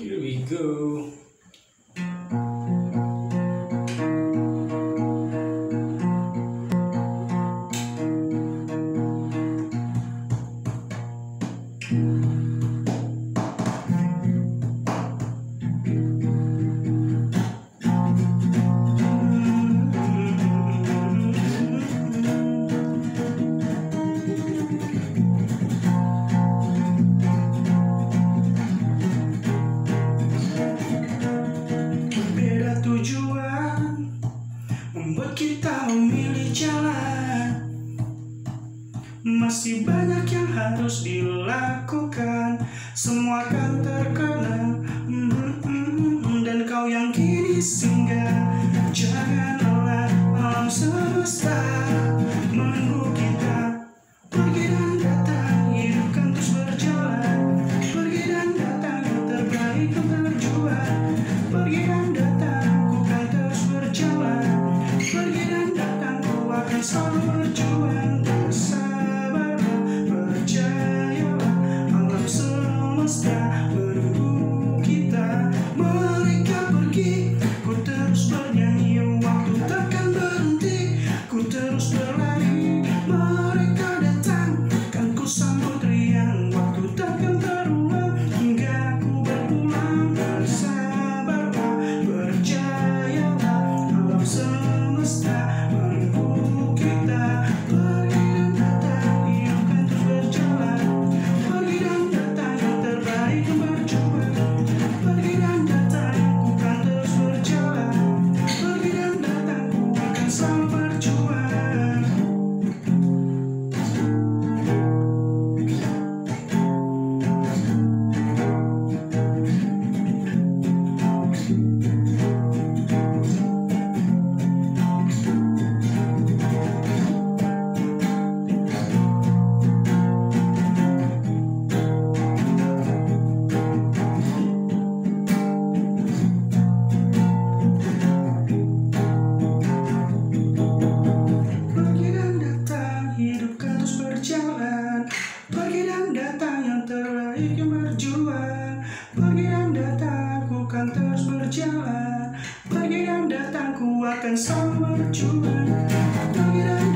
Here we go. Berbeda tujuan membuat kita memilih jalan. Masih banyak yang harus dilakukan, semua akan terkena. Dan kau yang kini singgah, jangan lelah, alam semesta menunggu kita. Pergi dan datang, hidup kan terus berjalan. Pergi dan datang, yang terbaik untuk berjuang. Pergi dan datang, ku kan terus berjalan. Pergi dan datang, ku akan selalu berjuang. Bersabarlah, percayalah, alam semesta menunggu kita. Mereka pergi, ku terus bernyanyi, waktu takkan berhenti, ku terus berlari. Mereka datang, kan ku sambut riang, waktu takkan terulang hingga ku berpulang. Bersabarlah, percayalah, alam semesta menunggu kita. Pergi dan datang, hidup kan terus berjalan. Pergi dan datang, yang terbaik yang berjuang. Pergi dan datang, ku kan terus berjalan. Pergi dan datang, ku akan selalu berjuang. Pergi dan datang, hidup kan terus berjalan. Pergi dan datang, yang terbaik yang berjuang. Pergi dan datang, ku kan terus berjalan. Pergi dan datang, ku akan selalu berjuang. Pergi dan